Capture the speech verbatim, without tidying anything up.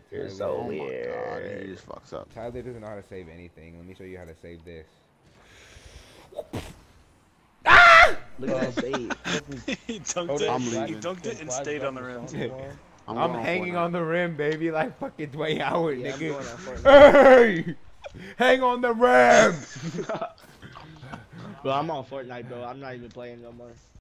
You're Tyler, so Oh my god, he weird. just fucks up. Tyler doesn't know how to save anything. Let me show you how to save this. Look at that bait. he dunked Hold it. I'm it, flag- He leaving. dunked it and flag stayed drop on the the rim. song for him. I'm, I'm going hanging Fortnite. on the rim, baby, like fucking Dwayne Howard, Yeah, I'm nigga. going on Fortnite. Hey! Hang on the rim! Bro, I'm on Fortnite, bro. I'm not even playing no more.